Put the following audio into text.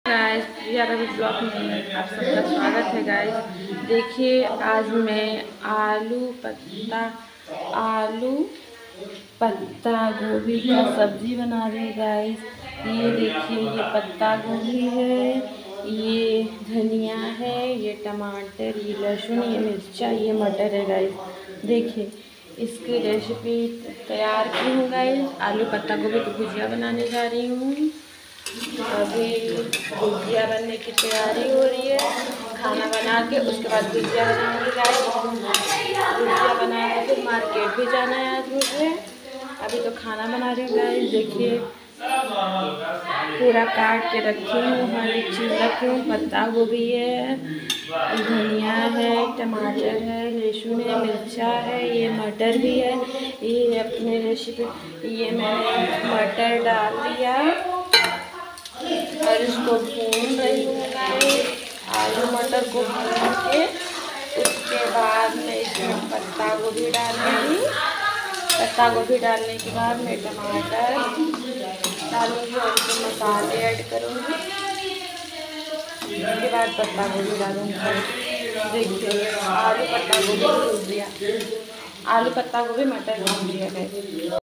Guys, प्रिया Ravi blog में आप सबका स्वागत है गाइस। देखिए आज मैं आलू पत्ता गोभी का सब्जी बना रही हूँ गाइस। ये देखिए, ये पत्ता गोभी है, ये धनिया है, ये टमाटर, ये लहसुन, ये मिर्चा, ये मटर है गाइस। देखिए इसकी रेसिपी तैयार की हूँ गाइस। आलू पत्ता गोभी की भुजिया बनाने जा रही हूँ। अभी भुजिया बनने की तैयारी हो रही है। खाना बना के उसके बाद भुजिया बनाऊंगी गाइस। भुजिया बना के फिर मार्केट भी जाना है आज मुझे। अभी तो खाना बना रही हूँ गाइस। देखिए पूरा काट के रखी हूँ, हर एक चीज़ रखी हूँ। पत्ता गोभी है, धनिया है, टमाटर है, लहसुन है, मिर्चा है, ये मटर भी है। ये अपने रेसिपी, ये मैंने मटर डाल दिया और इसको भून रही हूँ गाइस। आलू मटर को भून के उसके बाद मैं इसमें पत्ता गोभी डालूँगी। पत्ता गोभी डालने के बाद मैं टमाटर डालूँगी और उसमें मसाले ऐड करूँगी। उसके बाद पत्ता गोभी डालूँगी। देखिए आलू पत्ता गोभी भून दिया, आलू पत्ता गोभी मटर भून दिया गया।